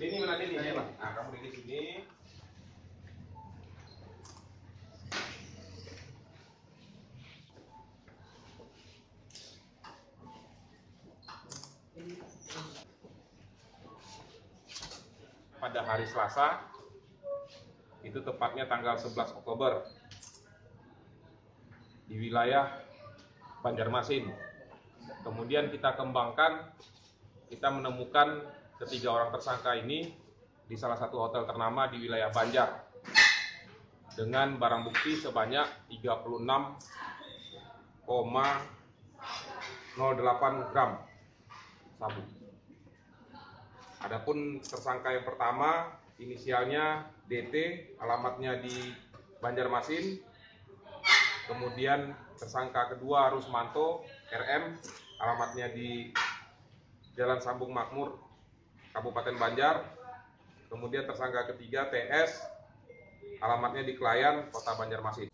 Ini mana ini? Nah, kamu di sini. Pada hari Selasa, itu tepatnya tanggal 11 Oktober, di wilayah Banjarmasin. Kemudian kita kembangkan, kita menemukan ketiga orang tersangka ini di salah satu hotel ternama di wilayah Banjar dengan barang bukti sebanyak 36,08 gram sabu. Adapun tersangka yang pertama, inisialnya DT, alamatnya di Banjarmasin. Kemudian tersangka kedua Rusmanto RM, alamatnya di Jalan Sambung Makmur, Kabupaten Banjar. Kemudian tersangka ketiga TS, alamatnya di Klayan, Kota Banjarmasin.